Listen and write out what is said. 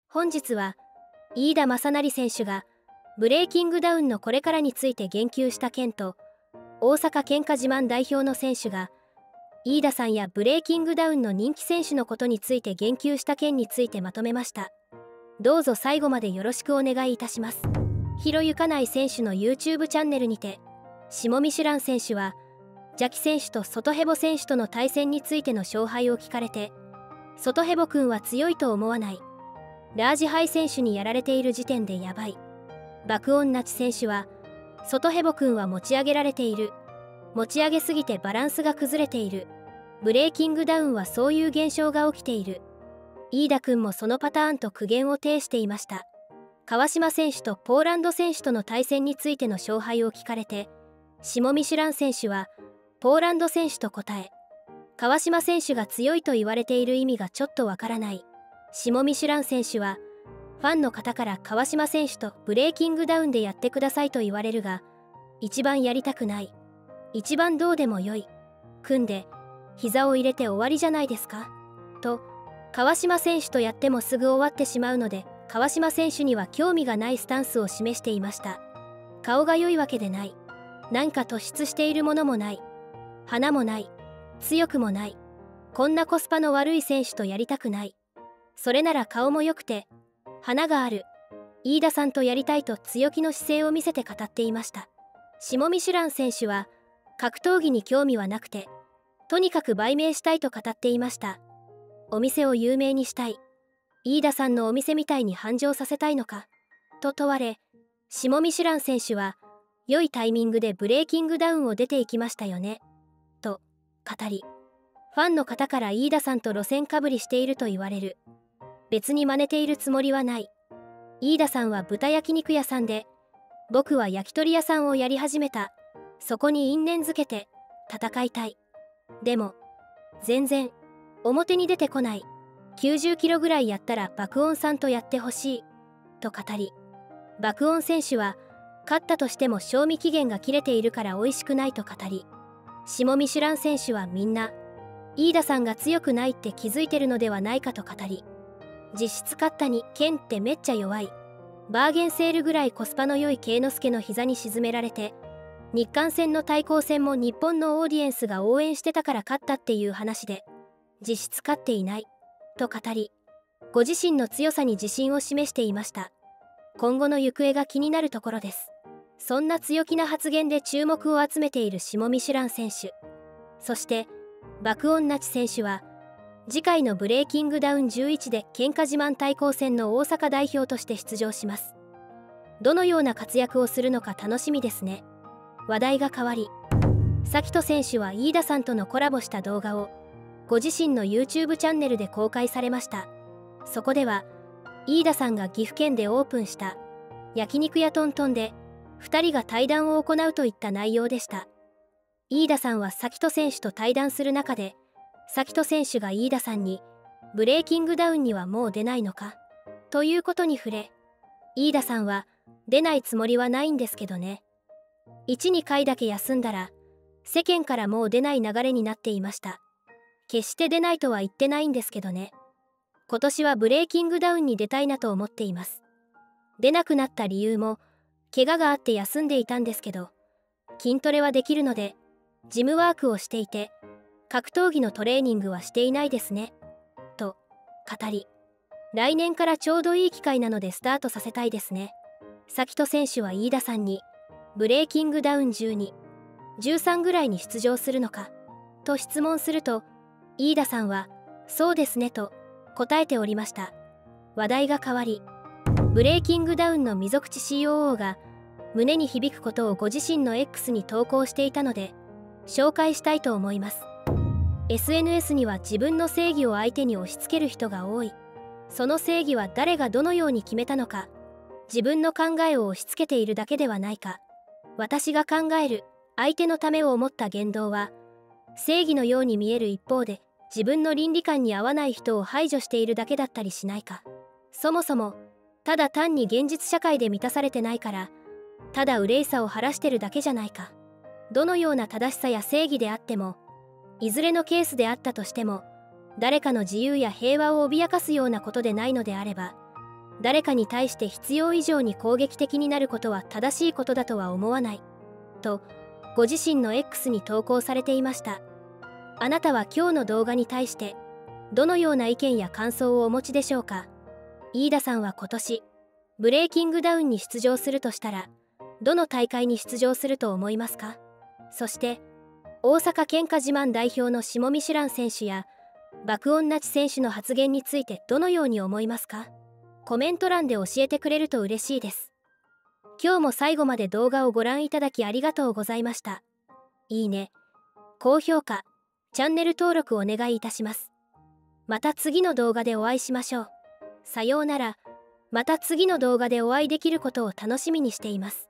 本日は飯田正成選手がブレイキングダウンのこれからについて言及した件と、大阪喧嘩自慢代表の選手が飯田さんやブレイキングダウンの人気選手のことについて言及した件についてまとめました。どうぞ最後までよろしくお願いいたします。ひろゆかない選手の YouTube チャンネルにて、下ミシュラン選手は邪気選手と外ヘボ選手との対戦についての勝敗を聞かれて、外ヘボ君は強いと思わない、ラージハイ選手にやられている時点でやばい、爆音ナチ選手は外ヘボ君は持ち上げられている、持ち上げすぎてバランスが崩れている、ブレイキングダウンはそういう現象が起きている、飯田君もそのパターンと苦言を呈していました。川島選手とポーランド選手との対戦についての勝敗を聞かれて、下ミシュラン選手はポーランド選手と答え、川島選手が強いと言われている意味がちょっとわからない。下ミシュラン選手はファンの方から川島選手とブレイキングダウンでやってくださいと言われるが、一番やりたくない、一番どうでもよい、組んで膝を入れて終わりじゃないですかと、川島選手とやってもすぐ終わってしまうので川島選手には興味がないスタンスを示していました。顔が良いわけでない、なんか突出しているものもない、花もない、強くもない、こんなコスパの悪い選手とやりたくない、それなら顔も良くて花がある飯田さんとやりたいと強気の姿勢を見せて語っていました。下ミシュラン選手は格闘技に興味はなくて、とにかく売名したいと語っていました。お店を有名にしたい、飯田さんのお店みたいに繁盛させたいのかと問われ、下ミシュラン選手は良いタイミングでブレイキングダウンを出ていきましたよねと語り、ファンの方から飯田さんと路線かぶりしていると言われる、別に真似ているつもりはない、飯田さんは豚焼肉屋さんで、僕は焼き鳥屋さんをやり始めた、そこに因縁づけて戦いたい、でも全然表に出てこない、90キロぐらいやったら爆音さんとやってほしいと語り、爆音選手は勝ったとしても賞味期限が切れているから美味しくないと語り、下ミシュラン選手はみんな飯田さんが強くないって気づいてるのではないかと語り、実質勝ったに剣ってめっちゃ弱い、バーゲンセールぐらいコスパの良い慶之助の膝に沈められて、日韓戦の対抗戦も日本のオーディエンスが応援してたから勝ったっていう話で、実質勝っていないと語り、ご自身の強さに自信を示していました。今後の行方が気になるところです。そんな強気な発言で注目を集めている下ミシュラン選手、そして爆音ナチ選手は次回のブレイキングダウン11で喧嘩自慢対抗戦の大阪代表として出場します。どのような活躍をするのか楽しみですね。話題が変わり、咲人選手は飯田さんとのコラボした動画をご自身の YouTube チャンネルで公開されました。そこでは飯田さんが岐阜県でオープンした焼肉屋トントンで2人が対談を行うといった内容でした。飯田さんは咲人選手と対談する中で、咲人選手が飯田さんにブレイキングダウンにはもう出ないのかということに触れ、飯田さんは出ないつもりはないんですけどね、1、2回だけ休んだら世間からもう出ない流れになっていました。決して出ないとは言ってないんですけどね、今年はブレイキングダウンに出たいなと思っています。出なくなった理由も怪我があって休んでいたんですけど、筋トレはできるのでジムワークをしていて格闘技のトレーニングはしていないですねと語り、来年からちょうどいい機会なのでスタートさせたいですね。咲人選手は飯田さんにブレイキングダウン12、13ぐらいに出場するのかと質問すると、飯田さんはそうですねと答えておりました。話題が変わり、ブレイキングダウンの溝口 COO が胸に響くことをご自身の X に投稿していたので紹介したいと思います。 SNS には自分の正義を相手に押し付ける人が多い。その正義は誰がどのように決めたのか、自分の考えを押し付けているだけではないか、私が考える相手のためを思った言動は正義のように見える一方で、自分の倫理観に合わない人を排除しているだけだったりしないか。そもそもただ単に現実社会で満たされてないから、ただ憂いさを晴らしてるだけじゃないか。どのような正しさや正義であっても、いずれのケースであったとしても誰かの自由や平和を脅かすようなことでないのであれば、 誰かに対して必要以上に攻撃的になることは正しいことだとは思わない、とご自身の X に投稿されていました。あなたは今日の動画に対してどのような意見や感想をお持ちでしょうか。飯田さんは今年ブレイキングダウンに出場するとしたら、どの大会に出場すると思いますか。そして大阪喧嘩自慢代表の下見シュラン選手や爆音なち選手の発言についてどのように思いますか。コメント欄で教えてくれると嬉しいです。今日も最後まで動画をご覧いただきありがとうございました。いいね、高評価、チャンネル登録お願いいたします。また次の動画でお会いしましょう。さようなら。また次の動画でお会いできることを楽しみにしています。